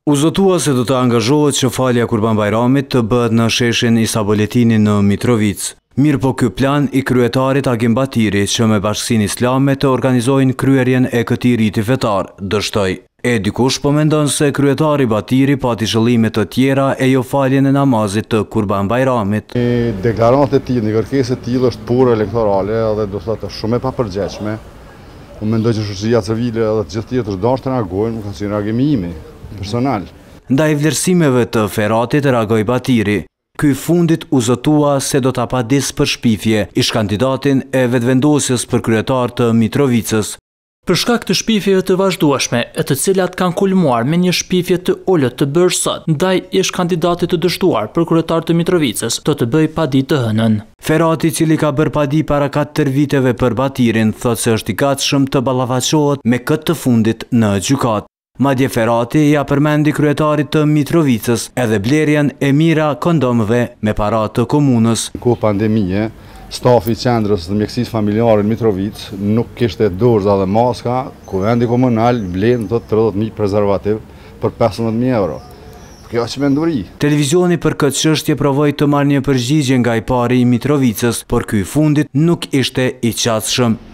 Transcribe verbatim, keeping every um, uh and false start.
U zotua se do të angazhohet që falja Kurban Bajramit të bëhet në sheshin Isa Boletini në Mitrovic. Mirë po ky plan i kryetarit Agim Batiri që me Bashkinë Islame të organizojnë kryerjen e këtij riti fetar, dështoi. E dikush po mendon se kryetari Batiri pati qëllime të tjera e jo faljen e namazit të Kurban Bajramit. Deklaratë e tillë, një kërkesë e tillë është pure elektorale dhe do thotë shumë e papërgjegjshme. Unë mendoj që shoqëria civile dhe të gjithë tjetër dashur të reagojnë, ka qenë reagimi im personal. Ndaj vlerësimeve të Feratit reagoi Batiri. Ky fundit u zotua se do ta padis për shpifje ish kandidatin e vetëvendosjes për kryetar të Mitrovicës. Për shkak të shpifjeve të vazhdueshme, e të cilat kanë kulmuar me një shpifje të ulët të bërë sot, ndaj ish kandidatit të dështuar për kryetar të Mitrovicës, do të bëj padi të hënën. Ferati, i cili ka bërë padi para katër viteve për Batirin, thotë se është i gatshëm të ballafaqohet me këtë të fundit në gjykatë. Madje Ferati ja përmendi kryetarit të Mitrovicës edhe blerjen e mira kondomëve me para të komunës. Në kohë pandemie, stafi i qendrës të mjekësisë familjare në Mitrovic nuk kishte dorëza dhe maska, kuvendi komunal blen të tridhjetë mijë prezervativ për pesëmbëdhjetë mijë euro. Kjo është menduri. Televizioni për këtë çështje provoi të marrë një përgjigje nga i pari i Mitrovicës, por ky i fundit nuk ishte i qasshëm.